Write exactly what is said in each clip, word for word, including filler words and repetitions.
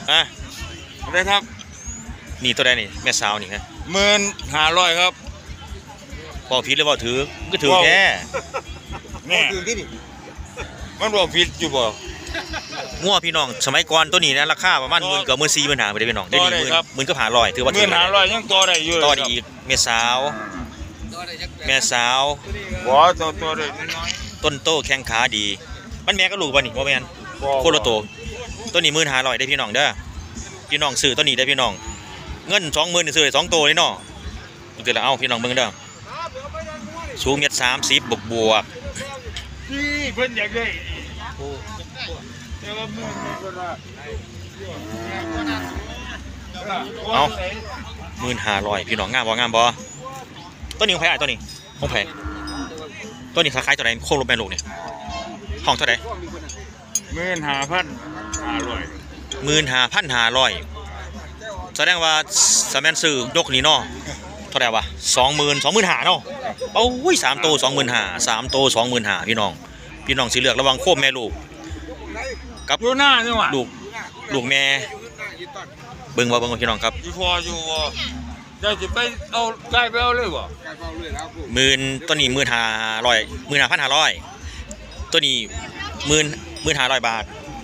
อ่ะได้ครับนี่ตัวใดนี่แม่สาวนี่ฮะหมื่นห้าร้อยครับบอกผิดหรือบอกถือก็ถือแค่เนี่ยมันบอกผิดอยู่บ่งัวพี่น้องสมัยก่อนตัวนี้นะราคาประมาณหมื่นกับหมื่นสี่หมื่นห้าไปได้พี่น้องได้หนึ่งหมื่นหมื่นก็หาร้อยถือว่าหมื่นห้าร้อยยังต่อได้อยู่ต่อได้อีกแม่สาวแม่สาวบ่ตัวตัวได้น้อยต้นโตแข้งขาดีมันแม่ก็ลูกป่ะนี่บ่แม่นโคโลโตตัวนี้หมื่นห้าร้อยได้พี่น้องเด้อพี่น้องซื้อตัวนี้ได้พี่น้องเงินสองหมื่นซื้อได้สองตัวเลยเนาะมันจะละเอาพี่น้องเบิ่งเด้อสูงเมตรสามสิบบวกบวกนี่เพิ่นอยากได้เอาหมื่นห้าร้อยพี่น้องงามบ่งามบ่ตัวนี้ของไผ่ไอ้ตัวนี้ของไผ่ตัวนี้คล้ายๆตัวไหนโค้งลมแมนลูกเนี่ยห้องเท่าไหร่หมื่นห้าพันห้าร้อยหมื่นห้าพันห้าร้อยแสดงว่าสแมนซื้อยกนี้เนาะเท่าไหร่วะสองหมื่นสองหมื่นห้าเนาะโอ้ยสามโตสองหมื่นห้าสามโตสองหมื่นห้าพี่น้องพี่น้องสีเหลือกระวังโค้มแม่ลูกกับลูกหน้าจังหวะลูกลูกแม่เบิ่งว่าเบิ่งพี่น้องครับอยู่พออยู่บ่ได้จะไปเอาใกล้ไปเอาเลยบ่หมื่นตัวนี้หมื่นห้าร้อยหมื่นห้าพันห้าร้อยตัวนี้หมื่นหมื่นห้าร้อยบาท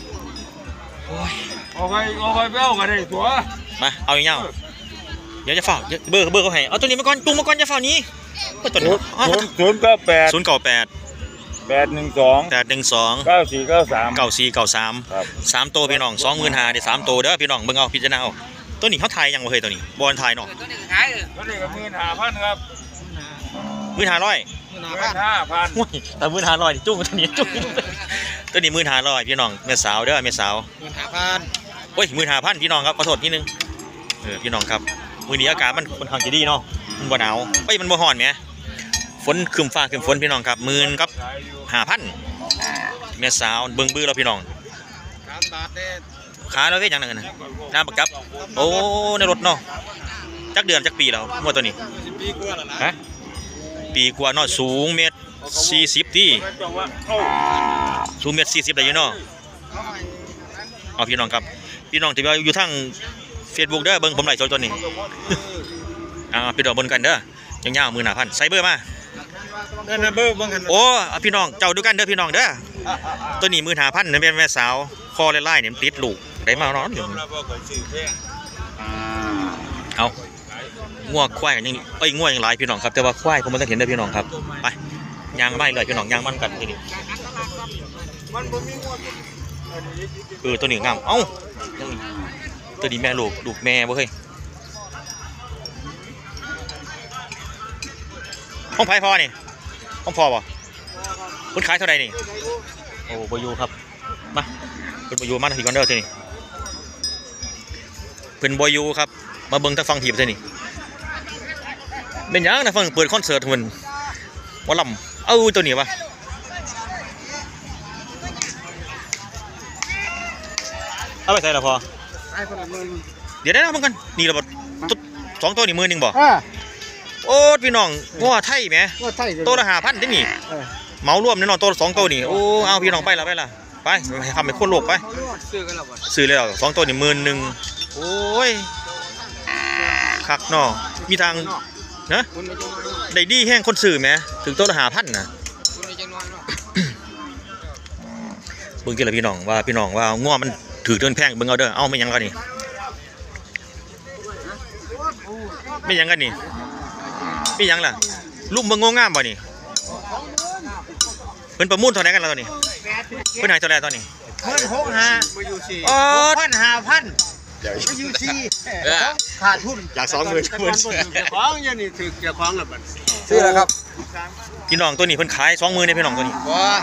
เอาไปเอาไปไปเอากันได้ตัวมาเอาอย่างเงี้ยเดี๋ยวจะฝ่าเบอร์เบอร์เขาให้เอาตัวนี้มาก่อนจุงมาก่อนจะฝ่านี้ตัวนี้ศูนย์เก้าแปดศูนย์เก้าแปดแปดหนึ่งสองแปดหนึ่งสองเก้าสี่เก้าสามเก้าสี่เก้าสามสามโตพี่น้องสองหมื่นห้าเดี๋ยวสามโตเด้อพี่น้องเบิ่งเอาพิจารณาเอาตัวนี้เขาไทยยังบ่เคยตัวนี้บอลไทยเนาะตัวนี้ขายตัวนี้ก็หมื่นห้าพันครับหมื่นห้าร้อยหมื่นห้าพันแต่หมื่นห้าร้อยจุ้งตัวนี้จุ้งตัวนี้หมื่นห้าร้อยพี่น้องแม่สาวเด้อแม่สาวหมื่นห้าพันโอ้ยหมื่นห้าพันพี่น้องครับขอโทษนิดนึงเออพี่น้องครับมื้อนี้อากาศมันค่อนข้างจะดีเนาะมันบ่หนาวเอ้ยมันบ่ร้อนแหมฝนคืมฟ้าคืมฝนพี่น้องครับหมื่นกับห้าพันแม่สาวเบิ่งบื้อเราพี่น้องขาเราเฮ็ดหยังนั่นน่ะน้ำบักกับโอ้ในรถเนาะจักเดือนจักปีแล้วงวดตัวนี้ปีกว่าแล้วนะฮะปีกว่าเนาะสูงเมตรสี่สิบที่สูงเมตรสี่สิบได้อยู่เนาะเอาพี่น้องครับพี่น้องที่ว่าอยู่ทางเฟซบุ๊กเด้อเบิ่งผมไลฟ์สดตัวนี้อ่าพี่น้องเบิ่งกันเด้อยาวๆมือหน้าพันใส่เบอร์มาเด้อเบอร์เบิ่งกันโอ้พี่น้องเจ้าดูกันเด้อพี่น้องเด้อตัวนี้มือหน้าพันนี่เป็นแม่สาวคอไล่ๆเนี่ยติดลูกได้มาเนาะเอาง่วงควายกันยังเอ้ยง่วงยังหลายพี่น้องครับแต่ว่าควายผมไม่ต้องเห็นเด้อพี่น้องครับไปยางไม่เลยพี่น้องยางมันกันทีนี้เออตัวนี้งามเอ้าตัวนี้แม่ลูกลูกแม่บ่เฮ้ยห้องไผ่พอนี่ห้องพอป่ะคุณขายเท่าไหร่นี่โอ้บอยูครับมาเป็นบอยูมาหน่อยก่อนเด้อทีนี้เป็นบอยูครับมาเบิ้งถ้าฟังทีบทีนี้เป็นยังนะฟังเปิดคอนเสิร์ตเหมือนวอลลัมเอ้าตัวนี้วะเอาไปใส่ละพอเดี๋ยวได้แล้วมันกันนี่ระเบิดสองตัวนี่มือหนึ่งบ่โอ้พี่น้องงัวไทยไหมตัวละห้าพันที่นี่เมาร่วมแน่นอนตัวสองตัวนี่โอ้เอาพี่น้องไปละไปละไปทำให้คนโลกไปซื้อเลยสองตัวนี่หมื่นหนึ่งโอ้ยคักเนาะมีทางนะได้ดีแห้งคนซื้อไหมถึงตัวละห้าพันนะเบิ่งกี่ละพี่น้องว่าพี่น้องว่างัวมันถือเดินแพงเบิ่งเอาเด้อเอาไม่ยังกันนี่ไม่ยังกันนี่มียังล่ะลุ่มเบิ่งงงามบ่นี่เพิ่นประมูลเท่าไหร่กันแล้วตอนนี้เพิ่นให้เท่าไหร่ตอนนี้เพิ่นหกห้าอ๋อพันห้าพันไม่อยู่สี่ขาดทุนจากสองหมื่นหมื่นของอย่างนี้ถือเกี่ยวของแล้วบัดซื้อแล้วครับพี่น้องตัวนี้เพิ่นขายสองหมื่นในพี่น้องตัวนี้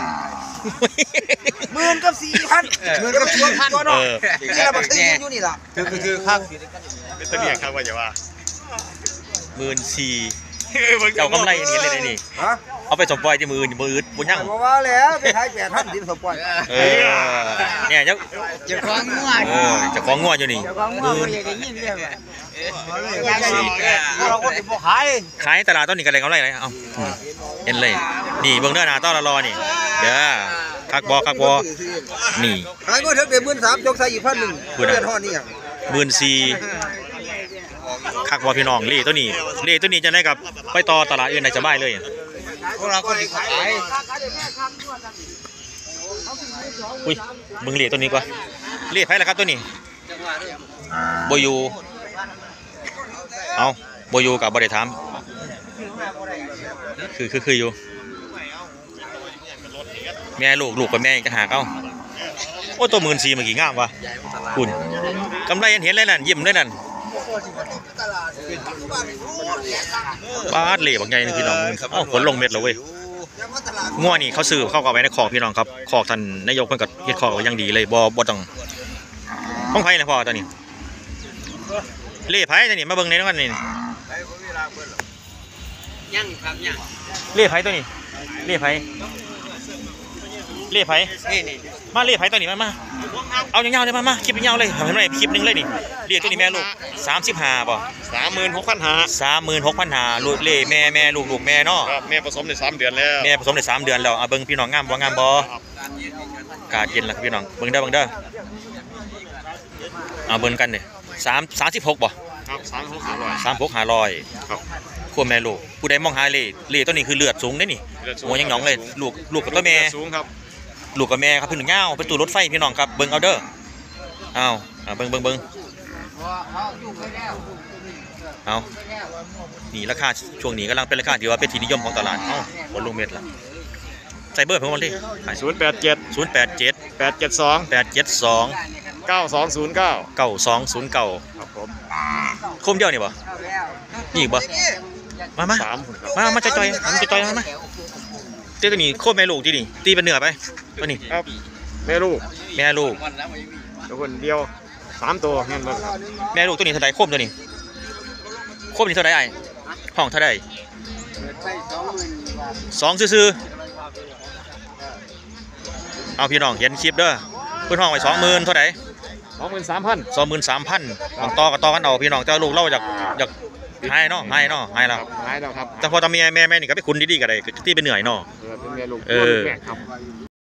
หมื่นกับสี่พันหมื่นกับสี่พันตัวน้องนี่เราบักซื้ออยู่นี่ล่ะคือคือข้างเป็นตัวเนี้ยครับว่าจะว่าหมื่นสี่เจ้ากำไรนี่เลยนี่เอาไปสมปล่อยที่มือมืออึดบุญยั่งบอกว่าแล้วไปขายแปดพันที่สมปล่อยเออเนี่ยเจ้าจะคล้องงัวเออจะคล้องงัวอยู่นี่มือยังยิ่งเรียกเราก็จะขายขายตลาดต้นนี้กันเลยกำไรเลยเอาเห็นเลยนี่เบื้องหน้าหน้าต้อนรอนี่เด้อคักบอคักบอนี่ขายก็ถึงเดือนหมื่นสามจกใส่อีกพันหนึ่งเดือนห่อนี่อย่างหมื่นสี่คักบอพี่น้องเล่ตัวนี้เล่ตัวนี้จะได้กับไปต่อตลาดอื่นในสบายเลยพวกเราคนที่ขายอุ้ยมึงเล่ตัวนี้กว่าเล่ไพ่แล้วครับตัวนี้โบยูเอาโบยูกับบริถามคือคือคืออยู่แม่ลูกลูกกับแม่จะหาเขาโอ้ตัวหมื่นสี่เมื่อกี้งามวะคุณกำไรเห็นเลยนั่นยิ้มเลยนั่นบ้าเล่บางใหญ่นี่พี่น้องเอ้าขนลงเม็ดแล้วเว้ยง่วนี่เขาซื้อเข้ากับไว้ในคอกพี่น้องครับคอกท่านนายกเพิ่นก็เฮ็ดคอกไว้อย่างดีเลยบ่บ่ต้องต้องไผนะพ่อตอนนี้เล่ไผตอนนี้มาเบิ่งในนั้นนี่ยังครับยังเล่ไผตัวนี้เล่ไผเล่ไผนี่นี่มาเล่ไผตัวนี้มามาเอายาวๆเลยมามาคลิปยาวเลยทำให้ได้คลิปนึงเลยนี่เล่ตัวนี้แม่ลูกสามสิบห้าป่ะสามหมื่นหกพันหาสามหมื่นหกพันห้าลูกเล่แม่แม่ลูกลูกแม่เนาะครับแม่ผสมในสามเดือนแล้วแม่ผสมได้สามเดือนแล้วเอาเบิ่งพี่น้องงามบ่งามบ่กาดเย็นล่ะพี่น้องเบิ่งเด้อเบิ่งเด้อเอาเบิ่งกันนี่สามสามสิบหกบ่ครับสามหกห้าร้อยสามหกห้าร้อยครับควบแม่ลูกผู้ใดมองหาเล่เล่ตัวนี้คือเลือดสูงเด้นี่หัวยังหยองเลยลูกลูกกับตัวแม่สูงครับลูกกับแม่ครับพี่หนุ่มเงาเป็นตู้รถไฟพี่น้องครับเบิ้งเอาเด้อเอาเอาเบิ้งเบิ้งเบิ้งเอานี่ราคาช่วงนี้กำลังเป็นราคาที่ว่าเป็นที่นิยมของตลาดเอ้าบนลูกเม็ดละใส่เบอร์เพิ่มมาเลยศูนย์แปดเจ็ดศูนย์แปดเจ็ดแปดเจ็ดสองแปดเจ็ดสองเก้าสองศูนย์เก้าเก้าสองศูนย์เก้าครับผมคมเดียวนี่บ่นี่บ่มามาสามคนครับมามาจอยๆมาจอยๆมามาเจ้าตัวนี้โคตรแม่ลูกที่นี่ตีเป็นเนื้อไปตัวนี้ครับแม่ลูกแม่ลูกตัวคนเดียวสามตัวเงี้ยบ้างครับแม่ลูกตัวนี้เท่าไรโคมตัวนี้โคมนี่เท่าไรไอ้ห้องเท่าไรสองซื่อๆเอาพี่น้องเห็นคลิปเด้อเพื่อนห้องไว้สองหมื่นเท่าไรสองหมื่นสามพันสองหมื่นสามพันของต่อกับต่อกันเอาพี่น้องเจ้าลูกเล่าจากจากให้เนาะให้เนาะให้แล้วหายแล้วครับแต่พอตาเมียแม่แม่นี่ก็ไปคุณดีๆกันเลยที่เป็นเหนื่อยเนาะเออเป็นแม่ลูกเออแม่ครับ